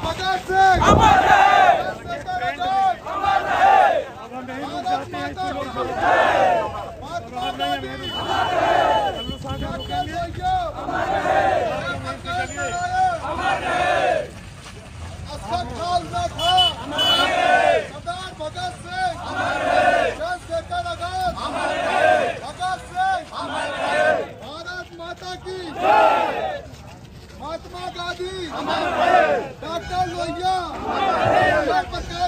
भगत सिंह अमर है, चंद्रशेखर आजाद अमर है, भारत माता की महात्मा गांधी अमर है, डॉक्टर लोहिया अमर है, पंकज नारायण अमर है, असद खालसा खां अमर है, सरदार भगत सिंह अमर है, चंद्रशेखर आजाद अमर है, भगत सिंह अमर है, भारत माता की महात्मा गांधी अमर है, डॉक्टर लोहिया अमर है,